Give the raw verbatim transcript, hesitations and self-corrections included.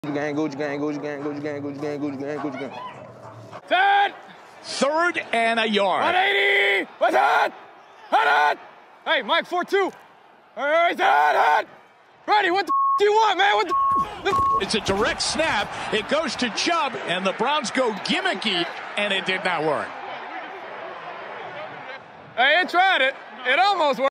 Gucci gang, Gucci gang, Gucci gang, Gucci gang, Gucci gang, Gucci gang, Gucci gang. Set! Third and a yard. one eighty! What's that? Hot, hot! Hey, Mike, four two. All right, hot, hot! Ready, what the f do you want, man? What the f? It's a direct snap. It goes to Chubb, and the Browns go gimmicky, and it did not work. Hey, it tried it. It almost worked.